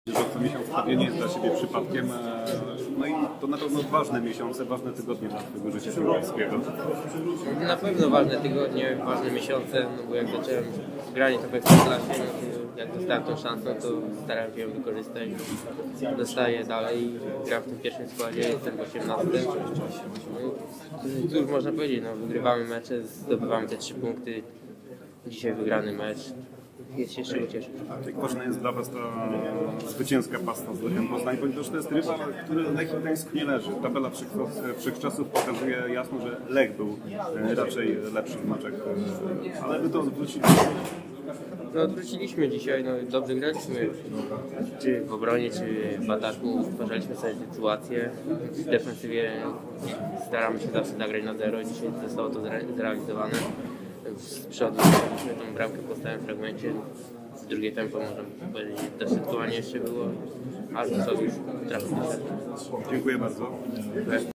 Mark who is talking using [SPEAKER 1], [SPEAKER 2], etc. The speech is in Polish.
[SPEAKER 1] Że co miesiąc stawienie jest dla siebie przypadkiem, no i to na pewno ważne miesiące, ważne tygodnie dla Twojego życia piłkarskiego.
[SPEAKER 2] Na pewno ważne tygodnie, ważne miesiące, no bo jak zacząłem granie to w Ekstraklasie, no to jak dostałem tą szansę, to starałem się ją wykorzystać. Dostaję dalej, gram w tym pierwszym składzie, jestem w 18. No, cóż można powiedzieć, no wygrywamy mecze, zdobywamy te 3 punkty. Dzisiaj wygrany mecz. Jest się z czego cieszyć.
[SPEAKER 1] Jak ważna jest dla Was ta zwycięska pasta z Lechem Poznań, ponieważ to jest rywal, który Lech Gdańsk nie leży. Tabela wszechczasów pokazuje jasno, że Lech był raczej lepszy w meczach, ale Wy to odwróciliście.
[SPEAKER 2] No odwróciliśmy dzisiaj, no dobrze graliśmy, czy w obronie, czy w ataku, stwarzaliśmy sobie sytuację. W defensywie staramy się zawsze zagrać na 0, dzisiaj zostało to zrealizowane. Z przodu mieliśmy tą bramkę po stałym fragmencie, w drugie tempo można powiedzieć, dośrodkowanie jeszcze było, ale to już trafiło.
[SPEAKER 1] Dziękuję bardzo.